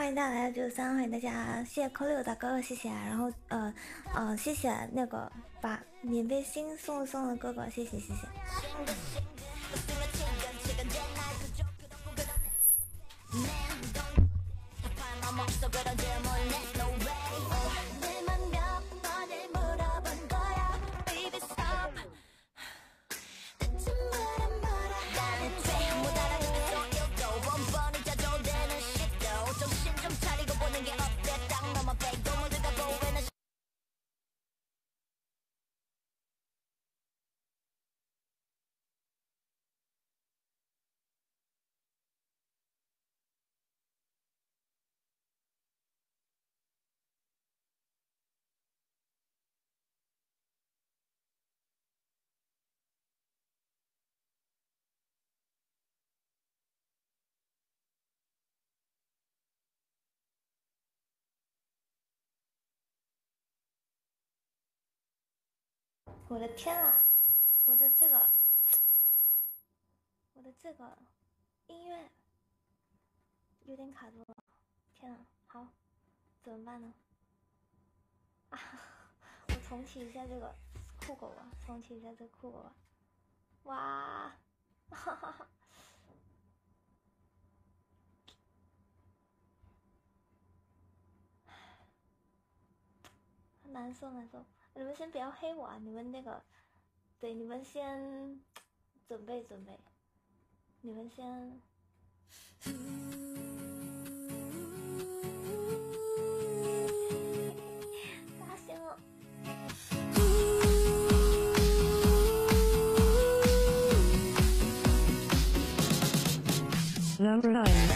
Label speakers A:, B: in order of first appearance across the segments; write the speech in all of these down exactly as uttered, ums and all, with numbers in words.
A: 迎大家来到九九三，欢迎大家，谢谢扣六大哥哥，谢谢。然后呃呃，谢谢那个把免费星送送的哥哥，谢谢谢谢。我的天啊，我的这个，我的这个音乐有点卡住了，天啊，好，怎么办呢？啊，我重启一下这个酷狗吧，重启一下这个酷狗吧。哇，哈哈哈，难受难受。你们先不要黑我啊！你们那个，对，你们先准备准备，你们先。扎心了。
B: Number nine.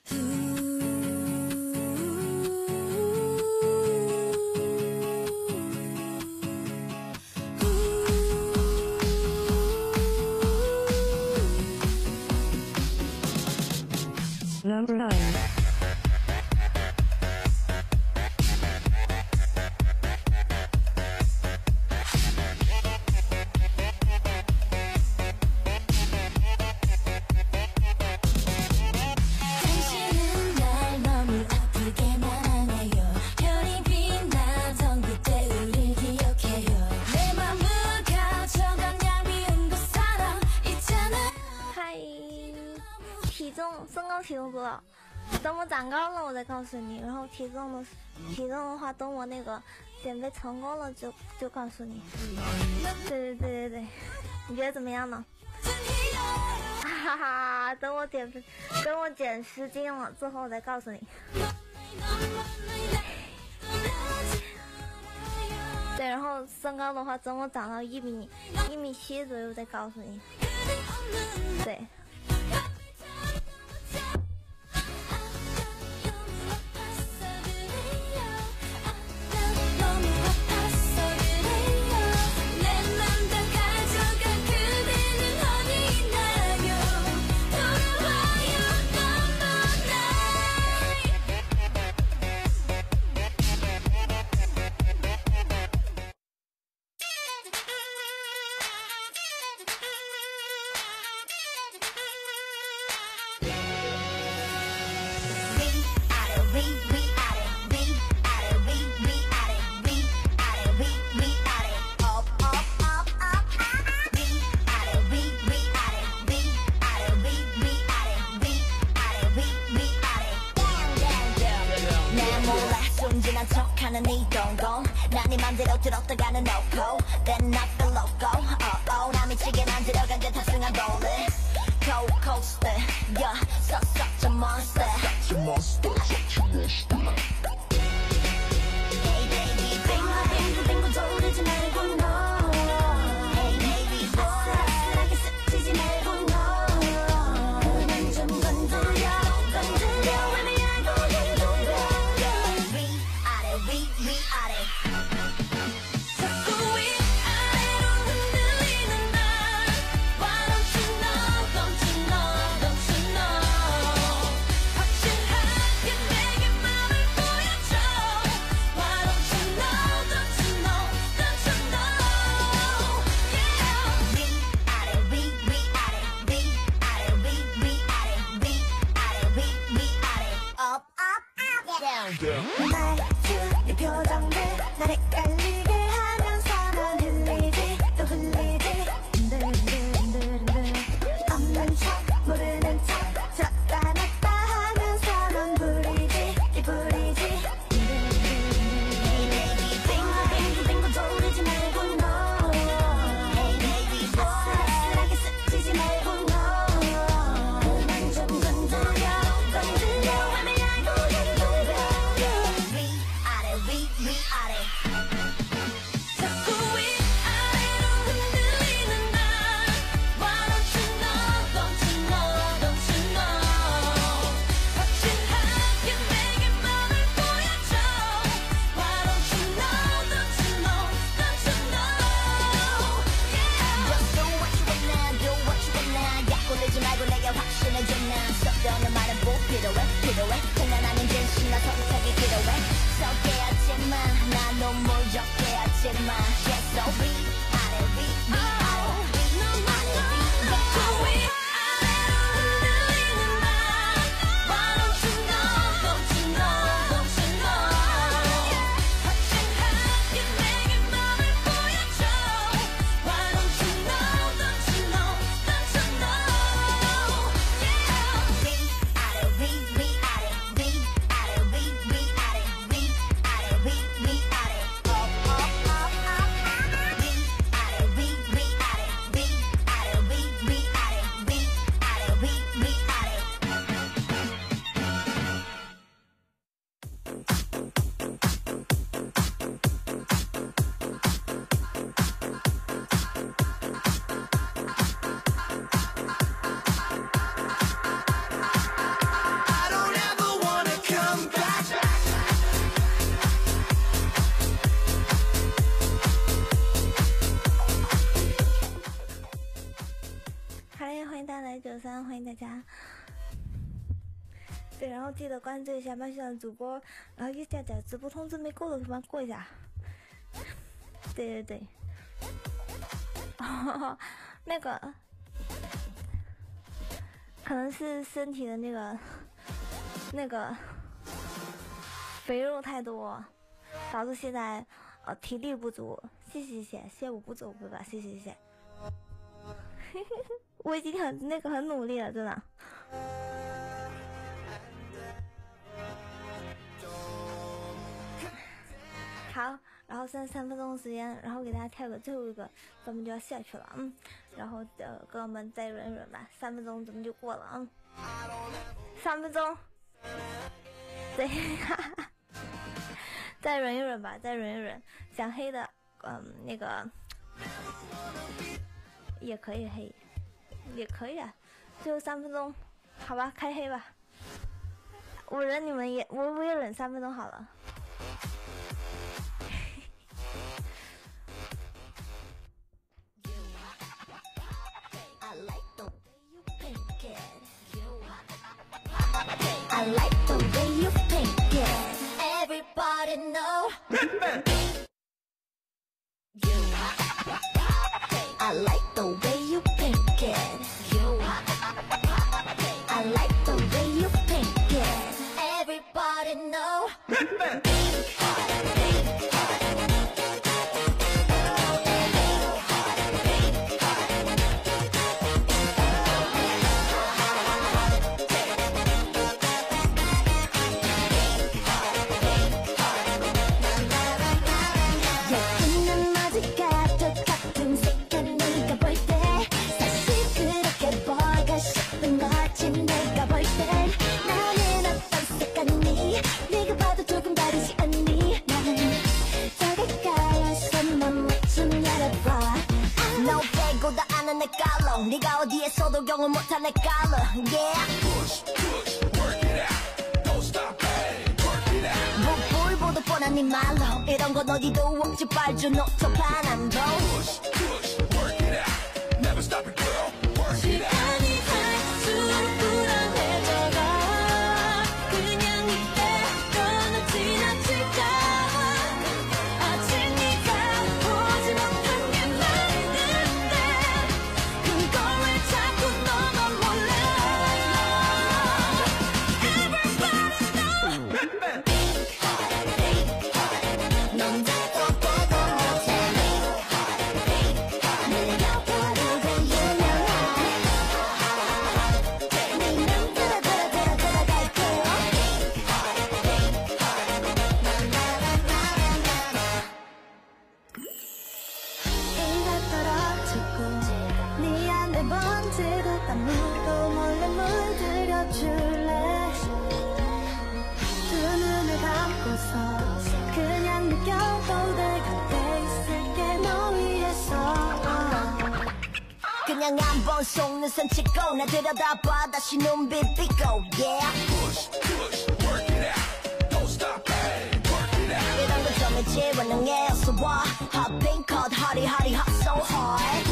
B: Number nine.
A: 身高体重多少？等我长高了我再告诉你。然后体重的体重的话，等我那个减肥成功了就就告诉你。对对对对对，你觉得怎么样呢？哈哈，等我减肥，等我减十斤了之后我再告诉你。对，然后身高的话，等我长到一米一米七左右再告诉你。对。
C: 네 맘대로 들었다가는 놓고 Then not the loco oh, oh, 나 미치게 만들어간 듯 탑승한 rolling Cold coaster Yeah, such, such a monster Such a monster, such a monster Hey baby, 빙고 빙고 빙고 돌리지 말고 no Hey baby boy 아슬아슬하게 스치지 말고 no 그만 좀 건드려 건드려 애매하고 흔들려 위아래 위 위아래 말투 네 표정들 날 헷갈리게 하면서 넌 흘리지 또 흘리지 흔들흔들흔들흔들 없는 척 모르는 척 졌다 놨다 하면서 넌 부리지 이 부리지 흔들흔들흔들 Hey baby 빙고 빙고 빙고 돌리지 말고 no Hey baby boy 아슬아슬하게 스치지 말고 no 그만 좀 건드려 건드려 애매하고 위아래 자꾸 위아래로 흔들리는 날 Why don't you know, don't you know, don't you know 확실하게 내게 맘을 보여줘 Why don't you know, don't you know, don't you know yeah. Just do what you wanna, do what you wanna 약 올리지 말고 내게 확신을 줘 난 썩더는 말은 뭐 필요해 필요해 장난하는 진심 나 선택이 필요해 썩게 마, 나 눈물 적게 하지 마. Yes, so we 아래 위 위 아래 위 아래 위 자꾸 위아래로 흔들리는 날 Why don't you know, don't you know, don't you know 확실하게 내게 맘을 보여줘 Why don't you know, don't you know, don't you know yeah. 위아래 위 위아래 위 아래 위 위아래 위 위아래 up up up up
A: 来九三，欢迎大家。对，然后记得关注一下麦序的主播，然后右下角直播通知没过的，帮过一下。对对对，哦，那个可能是身体的那个那个肥肉太多，导致现在呃体力不足。谢谢谢谢谢谢我不走哥哥，谢谢谢谢。我已经很那个很努力了，真的。好，然后剩三分钟的时间，然后给大家跳个最后一个，咱们就要下去了，嗯，然后呃，哥哥们再忍忍吧，三分钟咱们就过了，嗯，三分钟，对，再忍一忍吧，再忍一忍，想黑的，嗯，那个也可以黑，也可以啊，最后三分钟，好吧，开黑吧，我忍你们也，我我也忍三分钟好了。
C: I like the way you paint it. Everybody know. You. I like the way you paint it. You. I like the way you paint it. Everybody know. 네가 어디에서도 경험 못한 내 color, yeah. Push, push, work it out. Don't stop, hey, work it out. 불보도 뻔한 네 말로 이런 건 어디도 없지 빨주 녹초판 안 도. Push, push, work it out. Never stop it, girl. Work it out. 시간이 갈수록 불안해져가. 그냥 이대로는 지나칠까. 아직 네가 보지 못한 게 많은데. 그걸 왜 자꾸 너만 몰라. Everybody know. 넌 자꾸 보고 못해. 네가 부르던 유명한 네명 들어 들어 들어 들어갈게요. 이가 떨어지고 네 안에 번지듯 아무도 몰래 물들여줄래. 두 눈을 감고서 그냥 느껴도 돼. 곁에 있을게 너 위해서. 그냥 한번 속눈썹 찍고 나 들여다봐 다시 눈빛 삐고 yeah. Push, push, work it out. Don't stop, hey, work it out. 이런 거 정해지 원능해 어서 와. Hot pink, hot, hotty, hotty, hot so hard.